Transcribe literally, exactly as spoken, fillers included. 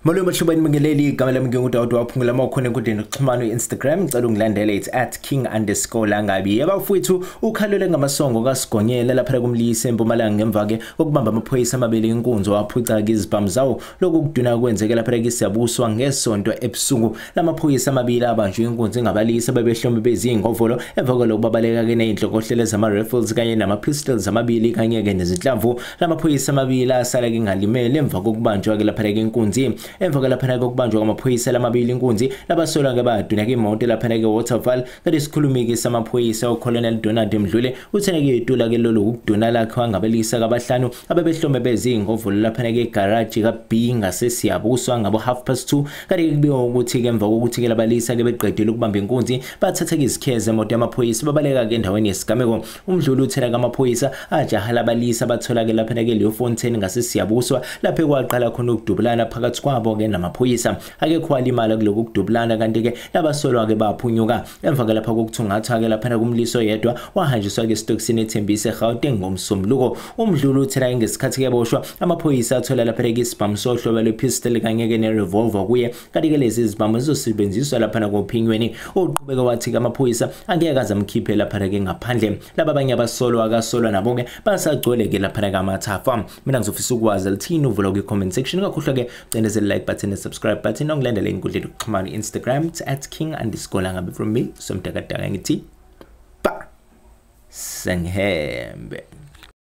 Molo mhlobeni mingeleli igama lami ngingudawudu waphungula makhona enkundleni yokuxhumana Instagram ngicela ungilandele it's at king underscore langabi yabafowethu ukhalele ngamasongo kasigonyela lapha kumlise eMpumalanga ngemva ke ukubamba amaphoyisa amabili inkunzi waphuca izibhamu zawo lokuduna kwenzeke lapha kisiyabuswa ngesonto ebusuku lamaphoyisa amabili abanjwe inkunzi ngabalisa bebehlombe bezingovolo emva kokubabaleka ke nezinhlokohlele zama rifles kanye nama pistols amabili kanye ke nezinhlamvu lamaphoyisa amabili asala ke ngalimele emva kokubanjwa ke lapha inkunzi emva kwalapha kokubanjwa kwamaphoyisa lamabili inkunzi labasola ke baduna ke imoto lapha ke waterfall kade sikhulumiki samaphoyisa uColonel Donald Mdlule utheneke itula ke lolu ukuduna lakhe wangabalisa kabahlanu abebehlombe bezingovolo lapha ke garage ka B ngasesiyabuswa ngabo half past two kade kubiwa ukuthi ke emva kokuthi ke labalisa ke beqedile ukubamba inkunzi bathatha ke izikheze emoto yamaphoyisa babaleka ke endaweni yesigameko uMdlule uthela kamaphoyisa ajaha labalisa bathola ke lapha ke leyo fontaine ngasesiyabuswa lapha kwaqala khona ukudubulana phakathi kwabo ke namaphoyisa akekho walimala kuloku kudubulana kanti ke labasolwa ke baphunyuka emva ke lapha kokuthungatha ke lapha kumliso yedwa wahanjiswa ke Stocksini eThembise eGauteng ngomsombuluko uMdluli uthela ngesikhathi ke boshwa amaphoyisa athola lapha ke isibhamu sohlobo lwepistol kanye ke nerevolver kuye kanti ke lezi zibhamu zizosebenziswa lapha kophinyweni uqhubeka wathi ke amaphoyisa angeke azamkhiphe lapha ke ngaphandle laba abanye abasolwa akasolwa nabo ke basagcwele ke lapha kamathafa mina ngizofisa ukwazi lithini uvula ku comment section ngakhohlwa ke cendeze like button and subscribe button ongilandela inkundleni yokuxhumana Instagram at king underscore langabi from me somdakadaka ngithi ba sengihembe.